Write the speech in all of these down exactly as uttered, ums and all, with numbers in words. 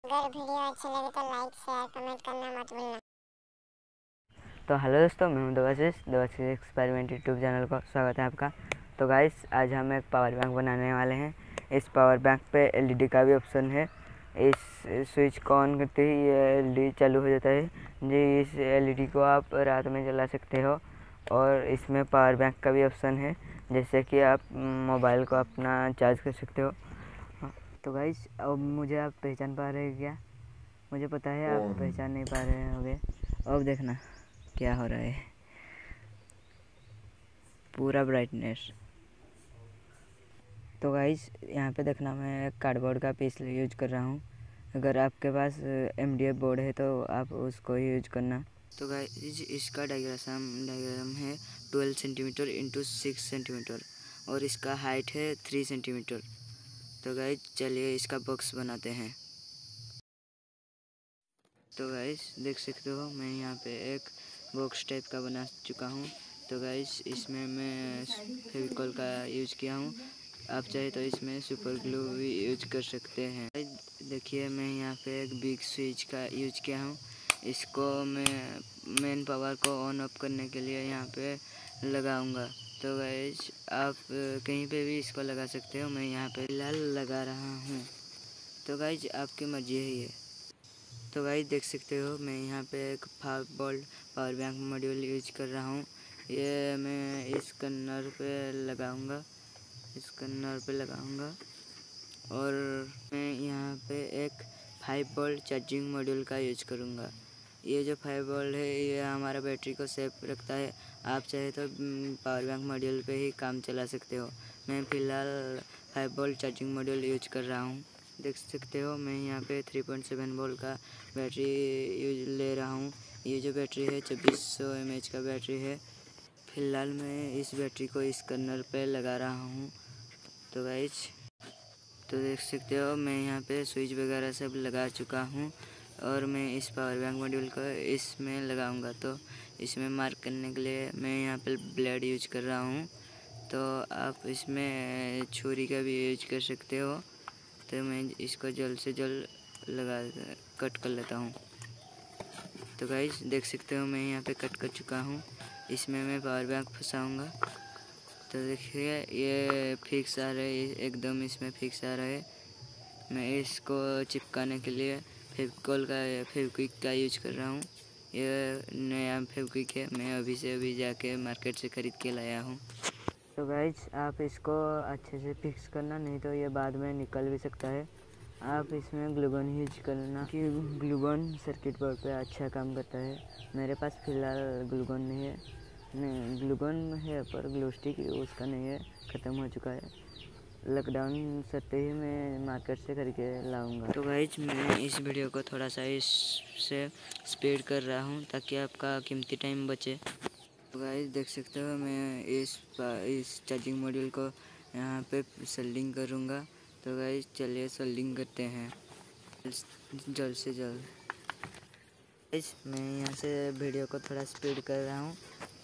अगर वीडियो अच्छी लगे तो लाइक शेयर कमेंट करना मत भूलना। तो हेलो दोस्तों, मैं हूं Devashish Devashish experiment YouTube channel को स्वागत है आपका। तो गाइस, आज हम एक पावर बैंक बनाने वाले हैं। इस पावर बैंक पे एलईडी का भी ऑप्शन है। इस स्विच को ऑन करते ही ये एलईडी चालू हो जाता है जी। इस एलईडी को आप रात में जला सकते हो और इसमें पावर बैंक का भी ऑप्शन है, जैसे कि आप मोबाइल को अपना चार्ज कर सकते हो। तो गाइस, अब मुझे आप पहचान पा रहे हैं क्या? मुझे पता है आप पहचान नहीं पा रहे होंगे। अब देखना क्या हो रहा है, पूरा ब्राइटनेस। तो गाइस, यहाँ पे देखना, मैं कार्डबोर्ड का पीस यूज कर रहा हूँ। अगर आपके पास एमडीएफ बोर्ड है तो आप उसको ही यूज करना। तो गाइस, इसका डायग्राम डायग्राम है twelve centimetre into six centimetre और इसका हाइट है थ्री सेंटीमीटर। तो गाइस, चलिए इसका बॉक्स बनाते हैं। तो गाइस, देख सकते हो मैं यहाँ पे एक बॉक्स टाइप का बना चुका हूँ। तो गाइस, इसमें मैं फेविकॉल का यूज किया हूँ। आप चाहे तो इसमें सुपर ग्लू भी यूज कर सकते हैं। देखिए, मैं यहाँ पे एक बिग स्विच का यूज किया हूँ। इसको मैं मेन पावर को ऑन ऑफ करने के लिए यहाँ पे लगाऊंगा। तो गाइस, आप कहीं पे भी इसको लगा सकते हो। मैं यहाँ पे फिलहाल लगा रहा हूँ। तो गाइस, आपकी मर्जी है ये। तो गाइस, देख सकते हो मैं यहाँ पे एक five volt power bank module use कर रहा हूँ। ये मैं इस कन्नर पे लगाऊंगा इस कन्नर पे लगाऊंगा और मैं यहाँ पे एक फाइव वोल्ट चार्जिंग मॉड्यूल का यूज करूँगा। ये जो फाइव वोल्ट है ये हमारा बैटरी को सेफ रखता है। आप चाहे तो पावर बैंक मॉड्यूल पे ही काम चला सकते हो। मैं फ़िलहाल five volt charging module use कर रहा हूँ। देख सकते हो मैं यहाँ पे थ्री पॉइंट सेवन वोल्ट का बैटरी यूज ले रहा हूँ। ये जो बैटरी है चौबीस सौ एम एच का बैटरी है। फ़िलहाल मैं इस बैटरी को इस कर्नर पे लगा रहा हूँ। तो गाइस, तो देख सकते हो मैं यहाँ पे स्विच वगैरह सब लगा चुका हूँ और मैं इस पावर बैंक मॉड्यूल को इसमें लगाऊंगा। तो इसमें मार्क करने के लिए मैं यहाँ पे ब्लेड यूज कर रहा हूँ। तो आप इसमें छुरी का भी यूज कर सकते हो। तो मैं इसको जल्द से जल्द लगा कट कर लेता हूँ। तो गाइस, देख सकते हो मैं यहाँ पे कट कर चुका हूँ। इसमें मैं पावर बैंक फंसाऊँगा। तो देखिए, ये फिक्स आ रहा है, एकदम इसमें फिक्स आ रहा है। मैं इसको चिपकाने के लिए फेविकॉल का फेविक्विक का यूज कर रहा हूँ। ये नया फेविक्विक है, मैं अभी से अभी जाके मार्केट से ख़रीद के लाया हूँ। तो गाइस, आप इसको अच्छे से फिक्स करना, नहीं तो ये बाद में निकल भी सकता है। आप इसमें ग्लूगन यूज करना कि ग्लूगन सर्किट बोर्ड पे अच्छा काम करता है। मेरे पास फ़िलहाल ग्लूगन नहीं है, नहीं ग्लूगन है पर ग्लू स्टिक उसका नहीं है, ख़त्म हो चुका है। लॉकडाउन सटते ही मैं मार्केट से खरीद के लाऊंगा। तो गाइस, मैं इस वीडियो को थोड़ा सा इससे स्पीड कर रहा हूँ ताकि आपका कीमती टाइम बचे। तो गाइस, देख सकते हो मैं इस इस चार्जिंग मॉड्यूल को यहाँ पे सोल्डिंग करूँगा। तो गाइस, चलिए सोल्डिंग करते हैं जल्द से जल्द। गाइस, मैं यहाँ से वीडियो को थोड़ा स्पीड कर रहा हूँ।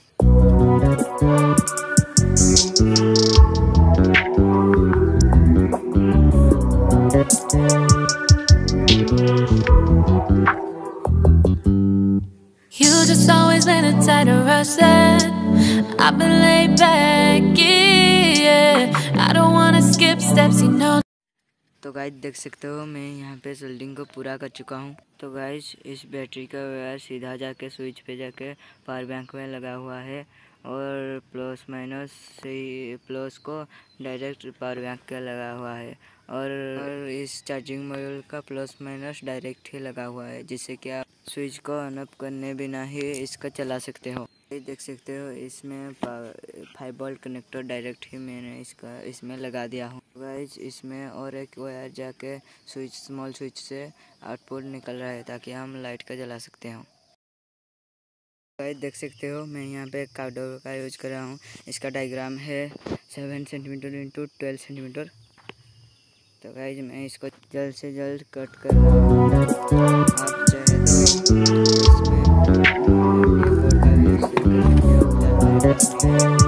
You just always been a tighter person. I've been laid back, yeah. I don't wanna skip steps, you know. तो गाइस, देख सकते हो मैं यहाँ पे सोल्डिंग को पूरा कर चुका हूँ। तो गाइस, इस बैटरी का वायर सीधा जाके स्विच पे जाके पावर बैंक में लगा हुआ है और प्लस माइनस से प्लस को डायरेक्ट पावर बैंक का लगा हुआ है और, और इस चार्जिंग मॉड्यूल का प्लस माइनस डायरेक्ट ही लगा हुआ है, जिससे कि आप स्विच को ऑन ऑफ करने बिना ही इसका चला सकते हो। देख सकते हो इसमें फाइव वोल्ट कनेक्टर डायरेक्ट ही मैंने इसका इसमें लगा दिया हूँ। गाइस, इसमें और एक वायर जाके स्विच स्मॉल स्विच से आउटपुट निकल रहा है ताकि हम लाइट का जला सकते हो। गाइस, देख सकते हो मैं यहाँ पे कार्डबोर्ड का यूज कर रहा हूँ। इसका डायग्राम है seven centimetre into twelve centimetre. तो गाइस, मैं इसको जल्द से जल्द कट कर रहा हूँ। आप चाहे तो इसमें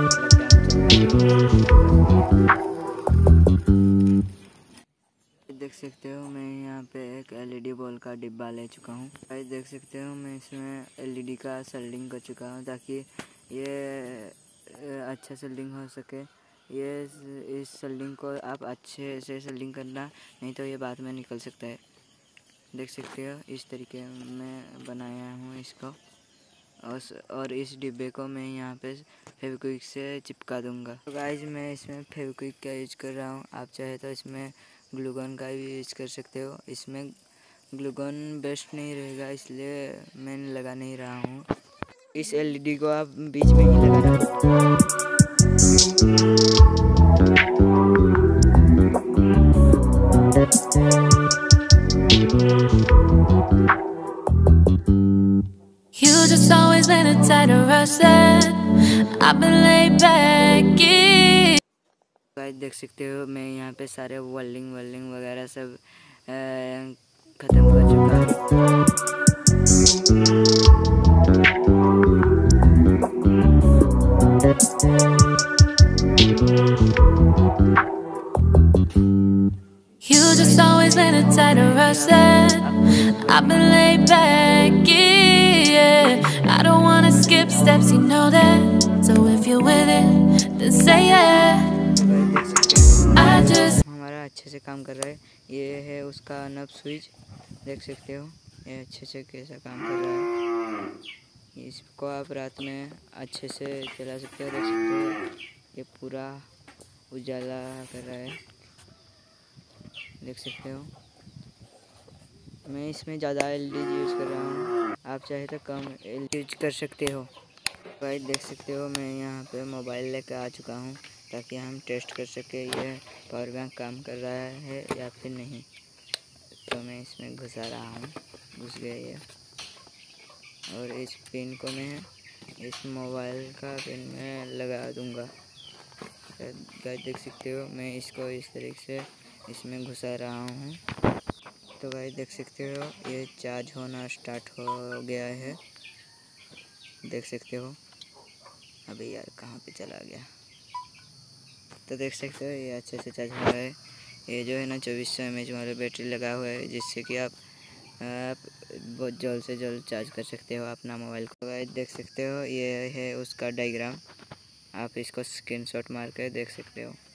देख सकते हो मैं यहाँ पे एक एलईडी बल्ब का डिब्बा ले चुका हूँ। गाइस देख सकते हो मैं इसमें एलईडी का सोल्डिंग कर चुका हूँ ताकि ये अच्छा सोल्डिंग हो सके। ये इस सोल्डिंग को आप अच्छे से सोल्डिंग करना, नहीं तो ये बाद में निकल सकता है। देख सकते हो इस तरीके में बनाया हूँ इसको, और इस डिब्बे को मैं यहाँ पे फेविक्विक से चिपका दूंगा। तो गाइस मैं इसमें फेविक्विक का यूज कर रहा हूँ, आप चाहे तो इसमें ग्लूगन का भी यूज कर सकते हो। इसमें ग्लूगन बेस्ट नहीं रहेगा इसलिए मैं लगा नहीं रहा हूँ। इस एलईडी को आप बीच में ही लगाना। You just always been a tighter rush that I've been laid back in. Guys देख सकते हो मैं यहाँ पे सारे वेल्डिंग वेल्डिंग वगैरह सब ख़त्म कर चुका हूँ। You just always been a tighter rush that I've been laid back in, yeah. I don't wanna skip steps, you know that. So if you're with it, then say yeah. I just हमारा अच्छे से काम कर रहा है। ये है उसका नब स्विच, देख सकते हो ये अच्छे से कैसा काम कर रहा है। इसको आप रात में अच्छे से चला सकते हो। देख सकते हो ये पूरा उजाला कर रहा है, देख सकते हो। मैं इसमें ज़्यादा एलईडी यूज़ कर रहा हूँ, आप चाहे तो कम एलईडी यूज कर सकते हो। गाइस देख सकते हो मैं यहाँ पे मोबाइल लेकर आ चुका हूँ ताकि हम टेस्ट कर सके ये पावर बैंक काम कर रहा है या फिर नहीं। तो मैं इसमें घुसा रहा हूँ, घुस गया ये। और इस पिन को मैं इस मोबाइल का पिन में लगा दूँगा। गाइस देख सकते हो मैं इसको इस तरीके से इसमें घुसा रहा हूँ। तो गाइस देख सकते हो ये चार्ज होना स्टार्ट हो गया है, देख सकते हो। अबे यार कहाँ पे चला गया। तो देख सकते हो ये अच्छे से चार्ज हो रहा है। ये जो है ना चौबीस सौ एम एच वाला बैटरी लगा हुआ है, जिससे कि आप आप बहुत जल्द से जल्द चार्ज कर सकते हो अपना मोबाइल को। गाइस देख सकते हो ये है उसका डायग्राम, आप इसको स्क्रीनशॉट मार कर देख सकते हो।